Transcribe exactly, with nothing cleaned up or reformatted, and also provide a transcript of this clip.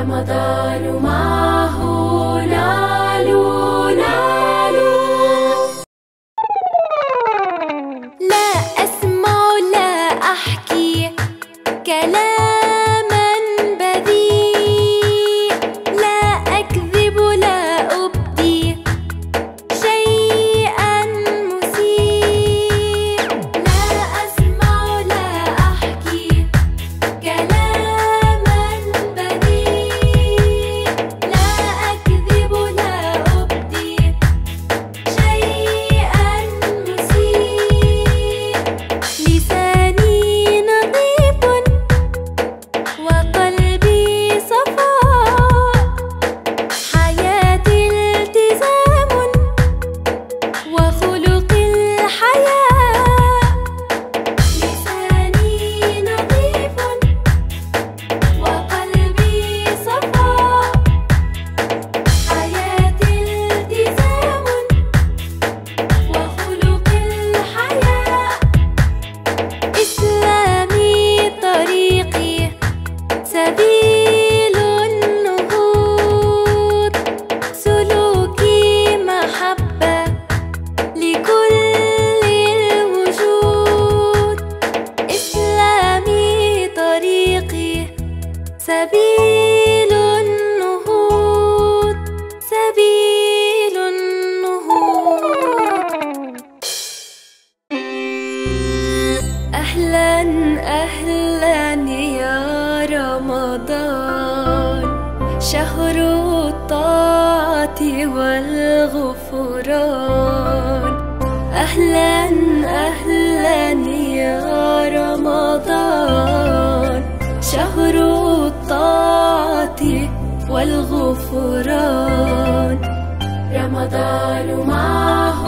رمضان معه لالو لالو. لا أسمع لا أحكي كلاما بذيء، لا أكذب لا أبدي شيئا مسيء. لا أسمع لا أحكي كلاما بذيء، لا أكذب لا أبدي شيئا مسيء. لساني نظيف وقلبي صفاء، حياتي التزام وخلق الحياء. لساني نظيف وقلبي صفاء، حياتي التزام وخلق الحياء. إسلامي طريقي سبيل النهوض، سلوكي محبة لكل الوجود. إسلامي طريقي سبيل النهوض، سبيل النهوض. أهلا أهلا يا رمضان، شهر الطاعة والغفران. أهلا أهلا يا رمضان، شهر الطاعة والغفران. رمضان معه